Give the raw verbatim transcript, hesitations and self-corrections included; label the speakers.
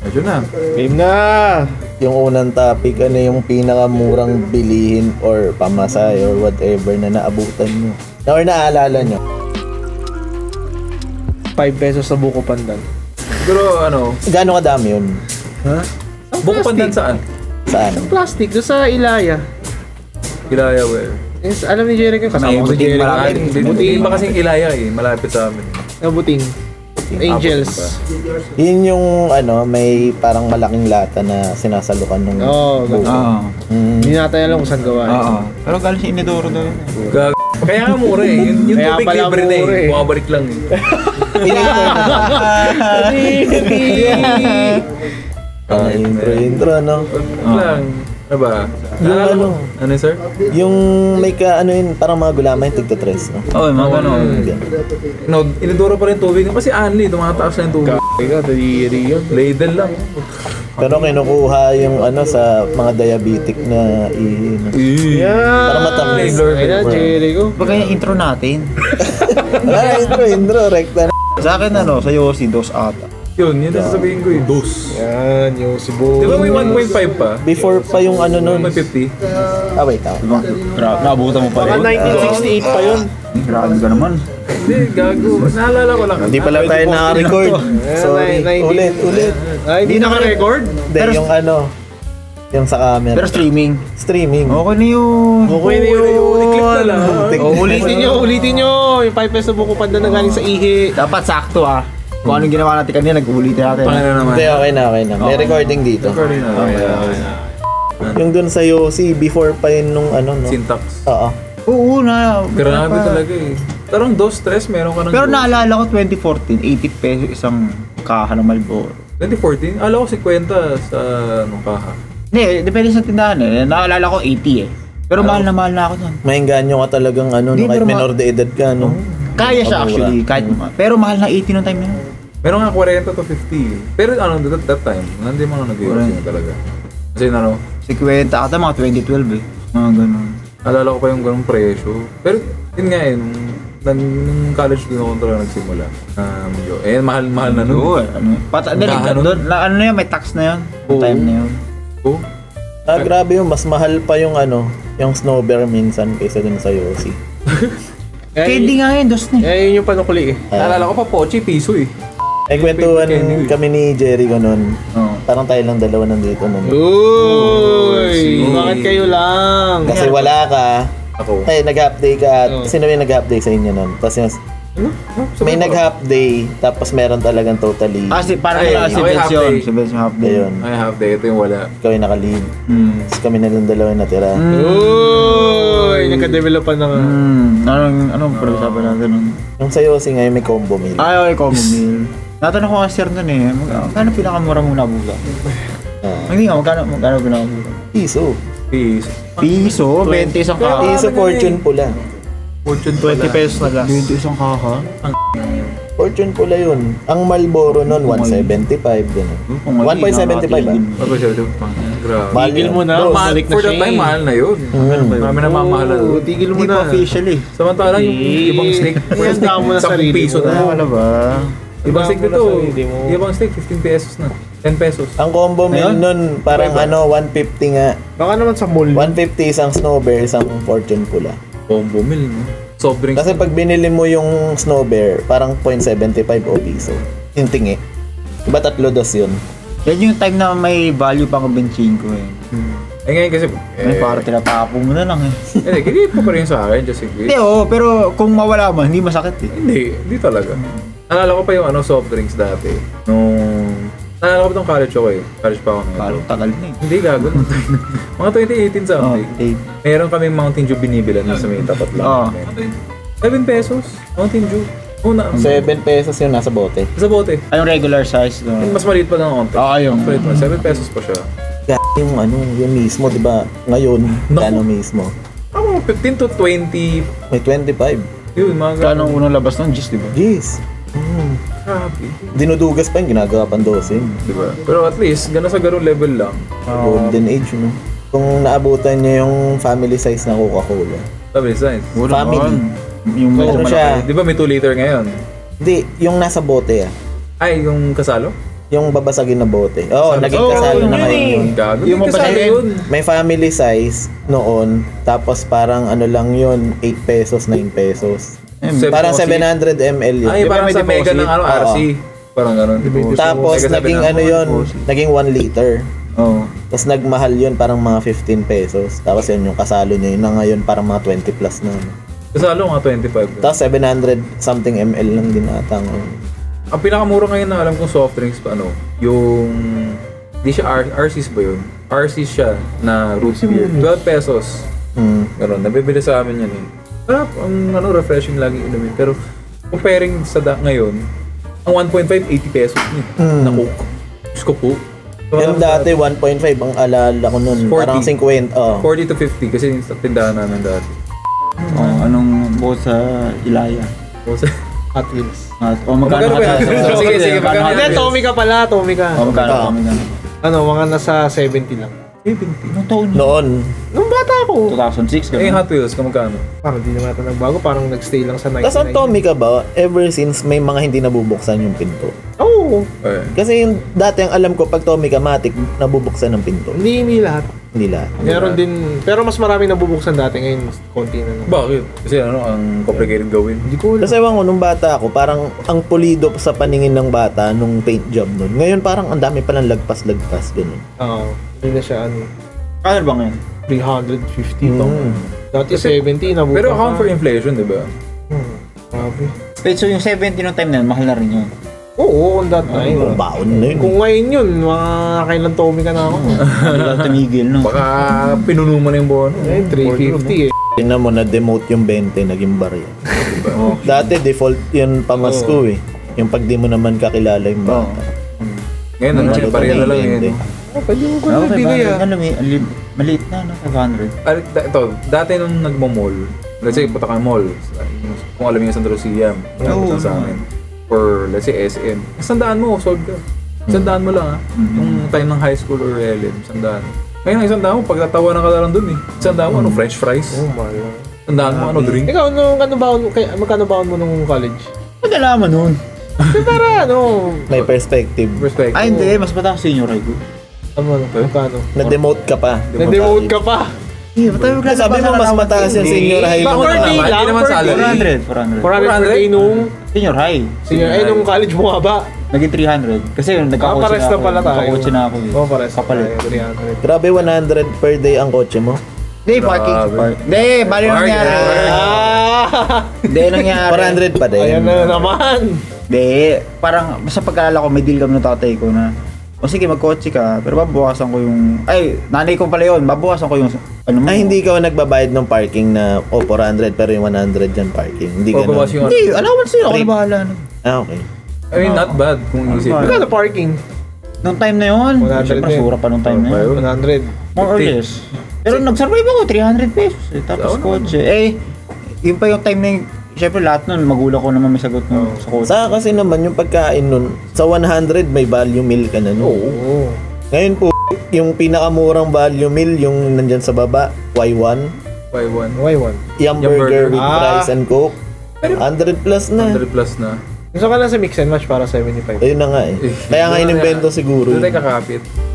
Speaker 1: Medyo na.
Speaker 2: Game na!
Speaker 3: Yung unang topic, ano yung pinakamurang bilihin or pamasay or whatever na naabutan nyo? Na or naaalala nyo?
Speaker 2: five pesos sa buko pandan.
Speaker 1: Siguro ano?
Speaker 3: Gaano kadami yun?
Speaker 2: Ha?
Speaker 1: Buko pandan saan?
Speaker 3: Saan?
Speaker 2: Plastic, doon sa Ilaya.
Speaker 1: Ilaya, well.
Speaker 2: Yes, alam ni Jericho, kasama ko si
Speaker 4: buting
Speaker 2: Jericho.
Speaker 4: malapit.
Speaker 1: Buting ba kasing Ilaya eh, malapit sa amin.
Speaker 2: Ah, buting. Angels.
Speaker 3: Yun yung ano, may parang malaking lata na sinasalukan ng
Speaker 2: Oo,
Speaker 3: buko.
Speaker 4: Oo.
Speaker 3: Mm.
Speaker 2: Hindi natin alam kung saan gawa.
Speaker 4: Oo. Pero galing si Inidoro daw yun.
Speaker 1: Gag... Kaya nga mura eh. Yung, yung
Speaker 2: Kaya
Speaker 1: tubig
Speaker 2: pala
Speaker 1: libre na
Speaker 2: mura
Speaker 1: eh.
Speaker 2: eh.
Speaker 1: Bumabalik lang eh.
Speaker 3: Ah, intro, intro, no?
Speaker 1: Ano lang. Ano ba?
Speaker 3: Yung
Speaker 1: Ah,
Speaker 3: ano?
Speaker 1: Ano yun, sir?
Speaker 3: Yung may ka, ano yun, parang mga gulama yung tigto-tres, no?
Speaker 4: Oo, mga ganon.
Speaker 1: No, inidoro pa rin tubig. Kasi anli, tumataas na yung tubig.
Speaker 2: Ikaw, daliri yun.
Speaker 1: Ladle lang.
Speaker 3: Pero kinukuha yung ano sa mga diabetic na ihi. No?
Speaker 2: Yeah!
Speaker 3: Para matamis.
Speaker 2: Ay na, Jericho.
Speaker 4: Baga yung intro natin.
Speaker 3: Ah, intro, intro, rekta na.
Speaker 4: Sa akin ano, sa Yossi, dos ata.
Speaker 1: Yun, yun ang sasabihin ko eh. Dos.
Speaker 2: Yan, yung Cebu.
Speaker 1: Di ba may one point five pa?
Speaker 3: Before pa yung ano nun.
Speaker 1: one fifty?
Speaker 3: Ah, wait, ah.
Speaker 4: Diba? Grabe, naabutan mo pa
Speaker 2: Baka
Speaker 4: rin.
Speaker 2: nineteen sixty-eight pa yun.
Speaker 4: Grabe ka naman.
Speaker 1: Hindi, gago. Naalala ko lang.
Speaker 3: Hindi pala tayo naka-record. Sorry.
Speaker 2: nineteen
Speaker 3: Ulit, ulit.
Speaker 2: Ay, hindi naka-record?
Speaker 3: Hindi, yung ano, yung sa camera.
Speaker 4: Pero streaming.
Speaker 3: Streaming.
Speaker 4: Okay na yun.
Speaker 2: Okay na yun.
Speaker 1: I-clip na lang.
Speaker 3: Tek-
Speaker 2: Oh, ulitin nyo, ulitin nyo. Yung five pesos na buko pandan na galing sa ihi.
Speaker 4: Dapat sakto ah. Kung anong ginawa natin kanina, nag-uulitin natin.
Speaker 1: Paano naman?
Speaker 3: Hindi, okay na, okay na. May
Speaker 4: Okay.
Speaker 3: recording dito.
Speaker 1: Recording na. Okay, okay.
Speaker 3: Yung dun sa Yossi, before pa yun nung ano, no?
Speaker 1: Syntax.
Speaker 3: Oo.
Speaker 4: Oo na.
Speaker 1: Grabe talaga eh. Tarang dos, tres, meron ka ng
Speaker 4: Pero
Speaker 1: dos.
Speaker 4: naalala ko twenty fourteen, eighty pesos isang kaha ng Malboro.
Speaker 1: twenty fourteen? Alam ko fifty sa anong kaha.
Speaker 4: Hindi, depende sa tindahan eh. Naalala ko eighty eh. Pero mahal na mahal na ako nun.
Speaker 3: Maingganyo ka talagang ano, no?
Speaker 4: Hindi,
Speaker 3: Kahit
Speaker 4: pero
Speaker 3: menor de edad ka, no?
Speaker 4: Kaya siya
Speaker 3: Mura.
Speaker 4: actually, kahit ma- pero mahal na eighty nung time na yun.
Speaker 1: Meron nga forty to fifty. Pero ano, that, that time, hindi mo na nag-i-order talaga. Kasi ano,
Speaker 4: fifty ata mga twenty twelve eh. Mga ganun.
Speaker 1: alala ko pa yung ganung presyo. Pero yun nga eh, nung, nung college din ako talaga nagsimula. Um, yun. Eh, mahal-mahal na nun.
Speaker 4: Oo eh. Ano, pata, dali,
Speaker 1: Magkano?
Speaker 4: doon, na, ano na yun, may tax na yun. Yung
Speaker 1: Oo.
Speaker 4: time na yun.
Speaker 1: Oh,
Speaker 3: Ah, grabe yun. Mas mahal pa yung ano, yung snow bear minsan kaysa dun sa Yossi.
Speaker 2: Kaya
Speaker 4: Kaya hindi nga yun, dos na eh.
Speaker 2: Kaya yun yung panukuli eh.
Speaker 1: naalala ko pa, Pochi, piso eh.
Speaker 3: Eh, kwentuhan kami ni Jericho nun.
Speaker 4: Oo.
Speaker 3: Parang tayo lang dalawa nandito nun.
Speaker 2: Uy! Bakit kayo lang?
Speaker 3: Kasi wala ka.
Speaker 1: Ako.
Speaker 3: Eh, nag-half day ka. At
Speaker 2: Oo.
Speaker 3: sino yung nag-half day sa inyo nun? Tapos yung,
Speaker 1: Ano?
Speaker 3: may nag-half day, tapos meron talagang totally.
Speaker 4: Kasi parang
Speaker 1: Ay,
Speaker 4: wala si
Speaker 1: okay,
Speaker 4: Benz
Speaker 1: half
Speaker 4: yun.
Speaker 1: day.
Speaker 4: Si Benz yung half day.
Speaker 3: Ayun.
Speaker 1: Ay, half day. Ito yung wala.
Speaker 3: Ikaw yung naka-leave.
Speaker 4: Hmm.
Speaker 3: Tapos kami na lang dalawa yung natira.
Speaker 2: Uy! Nagka-develop pa na nga.
Speaker 4: Hmm. Anong, anong pag-usapan natin nun?
Speaker 3: Yung sa Yossi ngayon may combo meal.
Speaker 4: Ay, okay, common meal. Natanong ko nga sir nun eh, mag- magkano pinakamura mong nabuga?
Speaker 3: Ah,
Speaker 4: Hindi nga, magkano, magkano pinakamura?
Speaker 3: piso.
Speaker 1: Piso.
Speaker 4: Piso, twenty isang kaha.
Speaker 3: Piso fortune pula.
Speaker 1: Fortune
Speaker 2: twenty pesos na lang.
Speaker 4: twenty isang kaha?
Speaker 3: Fortune pula yun. Ang Marlboro nun, one seventy-five. Ganun.
Speaker 4: Kung
Speaker 3: one point seven five ah.
Speaker 1: Ako siya, grabe.
Speaker 3: Mahal
Speaker 2: Tigil
Speaker 3: yun.
Speaker 2: mo na,
Speaker 3: Dos.
Speaker 2: mahalik na
Speaker 1: For
Speaker 2: siya
Speaker 1: that time,
Speaker 2: eh.
Speaker 1: mahal na yun.
Speaker 3: Mm.
Speaker 1: Marami na mamahalan.
Speaker 2: Oo, tigil mo
Speaker 4: Hindi pa
Speaker 2: na.
Speaker 4: official eh.
Speaker 1: Samantalang yung
Speaker 2: Eh,
Speaker 1: ibang steak,
Speaker 2: yan, tama mo na
Speaker 1: sampung
Speaker 2: sarili
Speaker 1: piso
Speaker 2: mo.
Speaker 1: na.
Speaker 4: Ano ba?
Speaker 1: Ibang steak
Speaker 2: Tama mo na
Speaker 1: dito,
Speaker 2: sarili mo.
Speaker 1: ibang steak, fifteen pesos na. ten pesos.
Speaker 3: Ang combo meal
Speaker 4: Ayun.
Speaker 3: nun, parang ano, one fifty nga.
Speaker 2: Baka naman sa mall.
Speaker 3: one fifty isang snow bear, isang fortune pula.
Speaker 1: Combo meal, no? Soft drinks.
Speaker 3: Kasi pag binili mo yung snow bear, parang zero point seven five o piso. Yung tingi. Diba tatlo dos yun?
Speaker 4: Yan yung time na may value pang benching ko eh.
Speaker 1: Hmm. Eh ngayon kasi,
Speaker 4: Ay,
Speaker 1: eh,
Speaker 4: parang tinatapo mo na lang eh.
Speaker 1: eh, kinip ko pa rin sa akin, just in case.
Speaker 4: Hindi oo, pero kung mawala man, hindi masakit eh.
Speaker 1: Hindi, hindi talaga. Naalala ko pa yung ano, soft drinks dati. Nung, naalala ko pa itong college ako eh. College pa ako ngayon.
Speaker 4: Parang tagal na eh.
Speaker 1: Hindi, gago. Mga twenty eighteen
Speaker 4: Oh,
Speaker 1: something.
Speaker 4: eh.
Speaker 1: Meron kaming Mountain Dew binibilan na sa may tapat lang.
Speaker 4: Oo.
Speaker 1: namin. seven pesos, Mountain Dew. Una,
Speaker 3: seven pesos yung nasa bote.
Speaker 1: sa bote.
Speaker 4: Anong regular size? No?
Speaker 1: Mas maliit pa ng konti.
Speaker 4: Ah, yung-
Speaker 1: Mas maliit pa. seven pesos pa siya.
Speaker 3: G- yung ano, yung mismo, di ba? Ngayon, kano mismo?
Speaker 1: Ako, fifteen to twenty.
Speaker 3: May twenty-five.
Speaker 1: Yun, mga
Speaker 4: Kano ang unang labas ng G's, di ba?
Speaker 3: Jeez. Mm.
Speaker 1: Grabe.
Speaker 3: Dinudugas pa yung ginagawa pang dosin.
Speaker 1: Diba? Pero at least, gano'n sa ganung level lang.
Speaker 3: Golden age, no? Kung naabutan niya yung family size na Coca-Cola.
Speaker 1: Sabi ni Science.
Speaker 4: Wala
Speaker 3: Family.
Speaker 4: naman. Yung
Speaker 3: Ano
Speaker 4: malaki.
Speaker 3: siya?
Speaker 1: Di ba may two liter ngayon?
Speaker 3: Hindi, yung nasa bote ah.
Speaker 1: Ay, yung kasalo?
Speaker 3: Yung babasagin na bote. Oo, oh, naging
Speaker 2: Oh,
Speaker 3: kasalo
Speaker 2: yun
Speaker 3: na
Speaker 2: yun
Speaker 3: ngayon
Speaker 2: eh.
Speaker 3: yun.
Speaker 1: Gago.
Speaker 4: Yung
Speaker 1: Yung kasali
Speaker 4: mabasagin.
Speaker 1: yun.
Speaker 3: May family size noon, tapos parang ano lang yun, eight pesos, nine pesos.
Speaker 1: Seven
Speaker 3: Parang
Speaker 1: deposit.
Speaker 3: seven hundred milliliters yun.
Speaker 1: Ay, parang
Speaker 4: may
Speaker 1: sa mega
Speaker 4: deposit.
Speaker 1: ng ano, R C. Parang ganun.
Speaker 3: Tapos
Speaker 1: Mega
Speaker 3: naging
Speaker 1: seven
Speaker 3: ano yun, naging one liter.
Speaker 4: Oo.
Speaker 3: Tapos nagmahal yun, parang mga fifteen pesos. Tapos yun yung kasalo niya yun na ngayon parang mga twenty plus na. ano.
Speaker 1: Kasalo nga twenty-five.
Speaker 3: Tapos seven hundred something ml lang din ata ngayon.
Speaker 1: Ang pinakamura ngayon na alam kong soft drinks pa ano, yung di siya R- RC's ba yun? R C siya na root beer. twelve pesos.
Speaker 3: Hmm.
Speaker 1: Ganun, nabibili sa amin yan eh. Sarap, ang ano, refreshing lagi inumin. Pero comparing sa da- ngayon, ang one point five, eighty pesos niya.
Speaker 3: Hmm.
Speaker 1: Na Coke. Diyos ko po. So,
Speaker 3: Yung dati one point five ang alala ko nun.
Speaker 1: forty.
Speaker 3: Parang fifty. Oh.
Speaker 1: forty to fifty kasi yung sa tindahan namin dati.
Speaker 4: Oh, anong buo sa Ilaya?
Speaker 1: So,
Speaker 2: Hot Wheels.
Speaker 4: At, oh, magkano
Speaker 1: Magkano ba
Speaker 4: ka
Speaker 1: yan?
Speaker 4: sa-
Speaker 1: Sige, sige, magkano
Speaker 2: Hindi,
Speaker 1: yan?
Speaker 2: Tommy ka pala, Tommy ka.
Speaker 4: Oh, magkano
Speaker 3: Ah.
Speaker 4: ka? Magkano?
Speaker 2: Ano, mga nasa seventy lang.
Speaker 1: seventy.
Speaker 4: Anong taon yun?
Speaker 3: Noon.
Speaker 2: Nung bata ako.
Speaker 4: two thousand six,
Speaker 1: Eh,
Speaker 4: gano'n?
Speaker 1: Hot Wheels, kamagkano?
Speaker 2: Parang di naman ito nagbago, parang nagstay lang sa ninety-nine.
Speaker 3: Tapos ang Tommy ka ba, ever since may mga hindi nabubuksan yung pinto.
Speaker 2: Oo.
Speaker 1: Eh.
Speaker 3: Kasi yung dati ang alam ko, pag Tommy ka matik, nabubuksan ng pinto.
Speaker 2: Hindi, hindi lahat.
Speaker 3: Hindi lahat.
Speaker 2: Meron din, pero mas maraming nabubuksan dati, ngayon mas konti na lang.
Speaker 1: Bakit? Kasi ano, ang complicated gawin.
Speaker 2: Hindi ko alam.
Speaker 3: Kasi ewan ko, nung bata ako, parang ang pulido sa paningin ng bata nung paint job nun. Ngayon parang ang dami palang lagpas-lagpas, ganun.
Speaker 2: Oo. Hindi na siya, ano,
Speaker 4: Kano ba ngayon?
Speaker 2: three hundred fifty
Speaker 3: Mm.
Speaker 2: to. Dati seventy, nabubukan.
Speaker 1: Pero account for inflation, di ba?
Speaker 2: Hmm, grabe.
Speaker 4: Wait, so yung seventy nung time na yun, mahal na rin yun.
Speaker 2: Oo, on that time.
Speaker 3: Ang baon na yun.
Speaker 2: Kung ngayon yun, mga kailan Tommy ka na ako.
Speaker 4: Hindi ka tumigil, no?
Speaker 1: Baka pinuno mo na yung buwan.
Speaker 2: Eh, three fifty eh.
Speaker 3: Tingnan mo, na-demote yung twenty, naging barya. Dati default yun pamasko eh. Yung pag di mo naman kakilala yung bata.
Speaker 1: Ngayon, ano,
Speaker 3: Ano,
Speaker 1: bariya na lang
Speaker 3: twenty.
Speaker 1: yun.
Speaker 2: Oh, pwede mo ko
Speaker 4: Okay,
Speaker 2: na bigay ah.
Speaker 4: Ano, may- ali- maliit na, no? five hundred.
Speaker 1: Ah, da- ito, dati nung nagmo-mall, let's say, punta ka mall, kung alam niyo yung Santa Lucia,
Speaker 4: Oo,
Speaker 1: oh, sa
Speaker 4: no.
Speaker 1: amin, or let's say S M, sandaan mo, sold ka. Sandaan mo lang ah. Yung time ng high school or L M, sandaan. Ngayon, ang sandaan mo, pagtatawa na ka lang dun eh. Sandaan mo, ano, french fries.
Speaker 2: Oh, mahal lang.
Speaker 1: Sandaan mo, ano, drink.
Speaker 2: Ikaw, nung ano baon, kay, magkano baon mo nung college?
Speaker 4: Ba't alaman nun?
Speaker 2: Kasi para ano,
Speaker 3: May perspective.
Speaker 1: Respect.
Speaker 4: Ay, hindi. Mas mataas senior high ko.
Speaker 2: ano, magkano?
Speaker 3: Na-demote ka pa.
Speaker 2: Na-demote ka pa.
Speaker 4: Hindi, ba't tayo
Speaker 3: Kasi sabi mo, mas mataas yung senior high
Speaker 1: Bakit
Speaker 3: mo.
Speaker 2: per day
Speaker 1: naman?
Speaker 2: lang,
Speaker 1: Hindi naman
Speaker 2: per day.
Speaker 1: salary.
Speaker 4: four hundred, four hundred.
Speaker 2: four hundred per day nung,
Speaker 4: Senior high.
Speaker 2: senior, ay nung college mo nga ba?
Speaker 4: Naging three hundred. Kasi yun,
Speaker 2: Ah,
Speaker 4: nagkakotse
Speaker 2: pares
Speaker 4: na
Speaker 2: na
Speaker 4: ako.
Speaker 2: pala tayo.
Speaker 4: Nagkakotse na ako. eh.
Speaker 2: Oo, pares na
Speaker 4: Kapalit.
Speaker 2: tayo, three hundred.
Speaker 3: Grabe, one hundred per day ang kotse mo.
Speaker 4: Hindi, parking.
Speaker 1: Grabe.
Speaker 4: Park. Hindi, bali
Speaker 1: Parking.
Speaker 4: nangyari.
Speaker 2: Ah!
Speaker 4: Hindi, nangyari.
Speaker 3: four hundred pa din.
Speaker 2: Ayan na naman.
Speaker 4: Hindi, parang sa pag-alala ko, may deal kami ng tatay ko na, o sige, magkotse ka, pero babawasan ko yung, ay, nanay ko pala yun, babawasan ko yung, ano mo.
Speaker 3: Ay, hindi ka nagbabayad ng parking na, oh, four hundred pero yung one hundred dyan parking. Hindi
Speaker 1: O,
Speaker 3: ganun.
Speaker 1: bawas yung
Speaker 4: Hindi, allowance sila, ako
Speaker 3: Trip.
Speaker 4: na bahala. No?
Speaker 3: Ah, okay.
Speaker 1: I mean, not bad kung isip.
Speaker 4: Ano ba?
Speaker 2: Magkano parking?
Speaker 4: Nung time na yun,
Speaker 2: one hundred
Speaker 4: syempre
Speaker 2: din.
Speaker 4: sura pa nung time na yun.
Speaker 2: one hundred.
Speaker 4: More or
Speaker 1: fifty.
Speaker 4: less. Pero nag-survive ako, three hundred pesos. Eh. Tapos
Speaker 1: Oo
Speaker 4: kotse. Eh, yun pa yung time na yung, syempre lahat nun, magulang ko naman may sagot nun sa kotse.
Speaker 3: Sa kasi naman yung pagkain nun, sa one hundred may value meal ka na nun.
Speaker 2: Oo.
Speaker 3: Ngayon po, yung pinakamurang value meal, yung nandyan sa baba, Y one,
Speaker 1: Buy one.
Speaker 2: Why one?
Speaker 3: Yum
Speaker 1: Yum
Speaker 3: Burger
Speaker 1: Burger.
Speaker 3: with
Speaker 2: Ah.
Speaker 3: rice and coke, one hundred plus na.
Speaker 1: one hundred plus na.
Speaker 2: Gusto ka lang sa mix and match para seventy-five.
Speaker 3: Ayun na nga eh. Kaya nga inimbento siguro
Speaker 1: Doon
Speaker 3: yun.
Speaker 1: tayo kakapit.